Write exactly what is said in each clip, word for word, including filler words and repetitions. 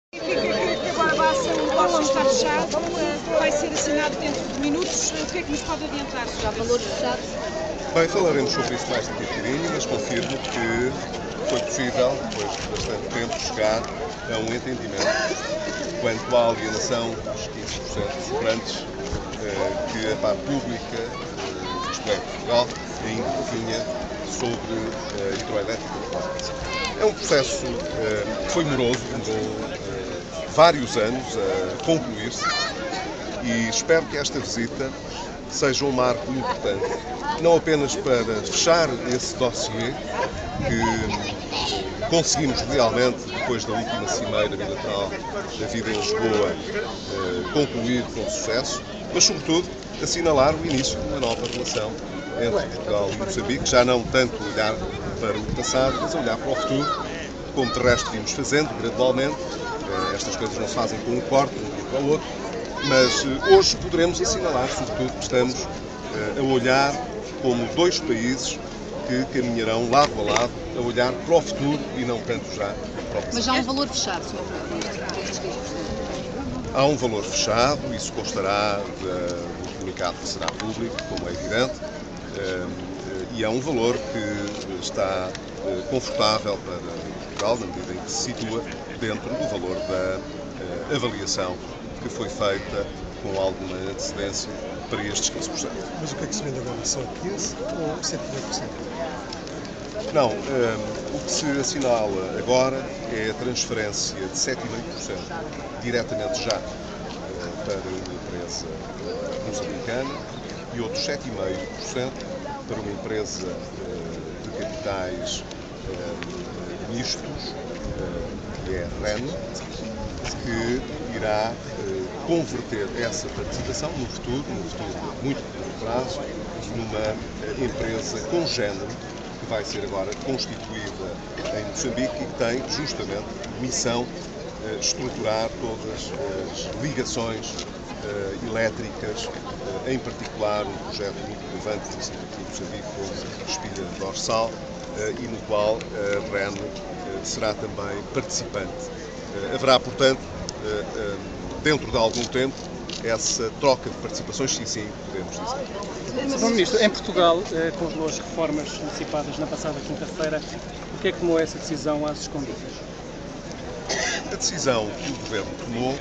Que agora vai ser um negócio está fechado, vai ser assinado dentro de minutos. O que é que nos pode adiantar? Já valores fechados? Bem, falaremos sobre isso mais daqui a bocadinho, mas confirmo que foi possível, depois de bastante tempo, chegar a um entendimento quanto à alienação dos quinze por cento sobrantes eh, que a par pública, eh, isto é, Portugal, ainda tinha sobre a hidroelétrica de Alcobaça. É um processo eh, que foi moroso, demorou eh, vários anos a concluir-se e espero que esta visita seja um marco importante, não apenas para fechar esse dossiê que conseguimos realmente, depois da última cimeira bilateral da vida em Lisboa, concluir com sucesso, mas sobretudo assinalar o início de uma nova relação entre Portugal e Moçambique, já não tanto olhar para o passado, mas olhar para o futuro, como de resto vimos fazendo gradualmente. Estas coisas não se fazem com um corte de um dia para o outro, mas hoje poderemos assinalar, sobretudo, que estamos a olhar como dois países que caminharão lado a lado, a olhar para o futuro e não tanto já para o passado. Mas já há um valor fechado, senhor Há um valor fechado, isso constará do comunicado que será público, como é evidente, e é um valor que está confortável para Portugal, na medida em que se situa dentro do valor da avaliação que foi feita com alguma antecedência para estes quinze por cento. Mas o que é que se vende agora? São quinze ou sete vírgula cinco por cento? Não, um, o que se assinala agora é a transferência de sete vírgula cinco por cento diretamente já uh, para uma empresa uh, moçambicana e outros sete vírgula cinco por cento para uma empresa uh, de capitais uh, mistos, uh, que é a R E N, que irá uh, converter essa participação no futuro, no futuro muito curto prazo, numa uh, empresa congénere, que vai ser agora constituída em Moçambique e que tem justamente missão uh, estruturar todas as ligações uh, elétricas, uh, em particular um projeto muito relevante que aqui em Moçambique como espilha dorsal, uh, e no qual a R E N uh, será também participante. Uh, haverá, portanto, uh, um, dentro de algum tempo, essa troca de participações, sim, sim, podemos dizer. Senhor Ministro, em Portugal, com as duas reformas antecipadas na passada quinta-feira, por que é que tomou essa decisão às escondidas? A decisão que o Governo tomou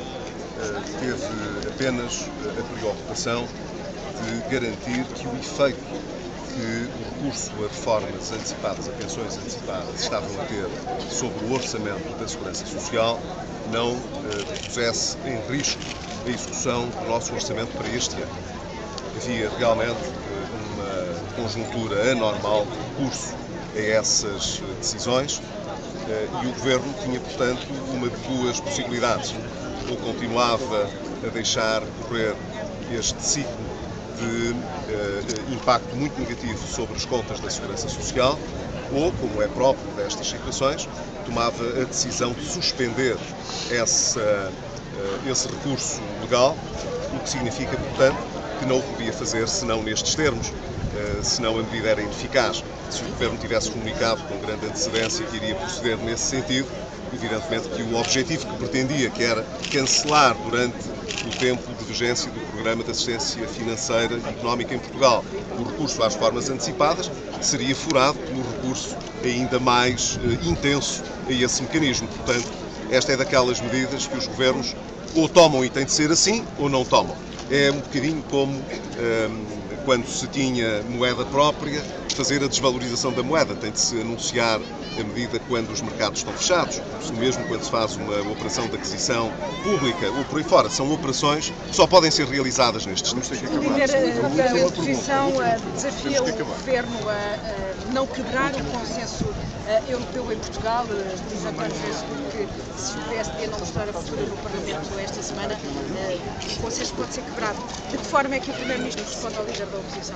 teve apenas a preocupação de garantir que o efeito que o recurso a reformas antecipadas, a pensões antecipadas, estavam a ter sobre o orçamento da Segurança Social não pusesse em risco a execução do nosso orçamento para este ano. Havia realmente uma conjuntura anormal de recurso a essas decisões e o Governo tinha, portanto, uma de duas possibilidades. Ou continuava a deixar correr este ciclo de uh, impacto muito negativo sobre as contas da Segurança Social, ou, como é próprio destas situações, tomava a decisão de suspender essa, uh, esse recurso legal, o que significa, portanto, que não o podia fazer senão nestes termos, uh, senão a medida era ineficaz. Se o Governo tivesse comunicado com grande antecedência que iria proceder nesse sentido, evidentemente que o objetivo que pretendia, que era cancelar durante o tempo de vigência do Programa de Assistência Financeira e Económica em Portugal o recurso às reformas antecipadas, seria furado pelo recurso ainda mais uh, intenso a esse mecanismo. Portanto, esta é daquelas medidas que os governos ou tomam e tem de ser assim, ou não tomam. É um bocadinho como um, quando se tinha moeda própria, fazer a desvalorização da moeda. Tem de se anunciar a medida quando os mercados estão fechados, o mesmo quando se faz uma operação de aquisição pública ou por aí fora. São operações que só podem ser realizadas nestes tempos. O líder da oposição desafia o Governo a não quebrar o consenso europeu em Portugal, diz António Jesus que se o P S D não mostrar a postura no Parlamento esta semana, o consenso pode ser quebrado. De que forma é que o Primeiro-Ministro responde ao líder da oposição?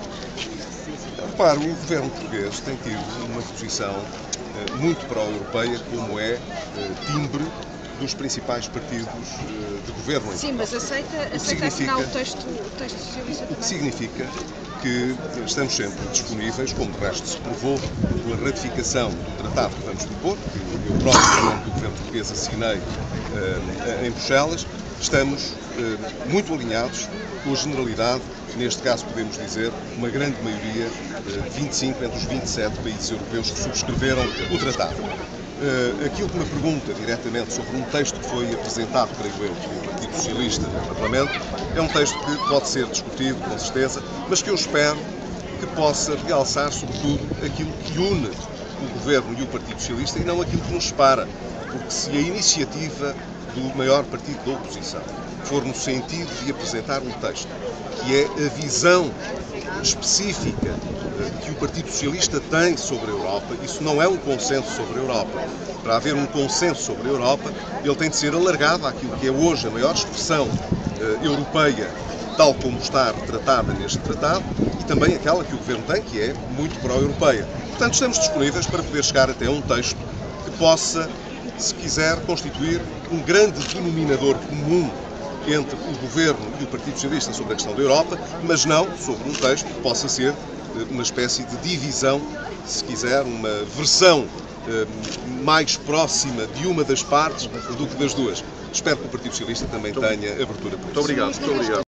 Repare, o governo português tem tido uma posição uh, muito pró-europeia, como é uh, timbre dos principais partidos uh, de governo. Sim, mas aceita, aceita assinar o texto, o texto socialista também? O que significa que estamos sempre disponíveis, como de resto se provou pela ratificação do tratado que vamos propor, que eu próprio, no nome do governo português, assinei uh, em Bruxelas. Estamos uh, muito alinhados com a generalidade, neste caso podemos dizer, uma grande maioria, uh, vinte e cinco entre os vinte e sete países europeus que subscreveram o tratado. Uh, aquilo que me pergunta diretamente sobre um texto que foi apresentado, creio eu, pelo Partido Socialista no Parlamento, é um texto que pode ser discutido, com certeza, mas que eu espero que possa realçar, sobretudo, aquilo que une o Governo e o Partido Socialista e não aquilo que nos separa. Porque se a iniciativa do maior partido da oposição for no sentido de apresentar um texto que é a visão específica que o Partido Socialista tem sobre a Europa, isso não é um consenso sobre a Europa. Para haver um consenso sobre a Europa, ele tem de ser alargado àquilo que é hoje a maior expressão uh, europeia, tal como está retratada neste tratado, e também aquela que o Governo tem, que é muito pró-europeia. Portanto, estamos disponíveis para poder chegar até um texto que possa, se quiser, constituir um grande denominador comum entre o Governo e o Partido Socialista sobre a questão da Europa, mas não sobre um texto que possa ser uma espécie de divisão, se quiser, uma versão eh, mais próxima de uma das partes do que das duas. Espero que o Partido Socialista também tenha abertura para isso. Muito obrigado. Muito obrigado.